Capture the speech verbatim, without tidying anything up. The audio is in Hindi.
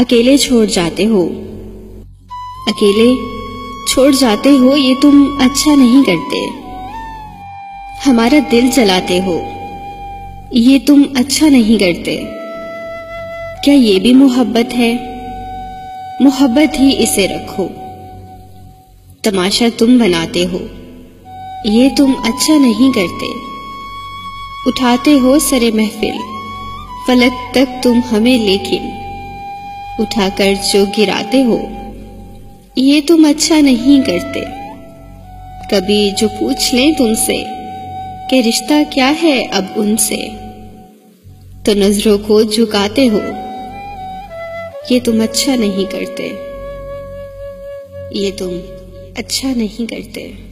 अकेले छोड़ जाते हो, अकेले छोड़ जाते हो, ये तुम अच्छा नहीं करते। हमारा दिल जलाते हो, ये तुम अच्छा नहीं करते। क्या ये भी मोहब्बत है? मोहब्बत ही इसे रखो। तमाशा तुम बनाते हो, ये तुम अच्छा नहीं करते। उठाते हो सरे महफिल, फलक तक तुम हमें, लेकिन उठाकर जो गिराते हो, ये तुम अच्छा नहीं करते। कभी जो पूछ लें तुमसे कि रिश्ता क्या है अब उनसे, तो नजरों को झुकाते हो, ये तुम अच्छा नहीं करते, ये तुम अच्छा नहीं करते।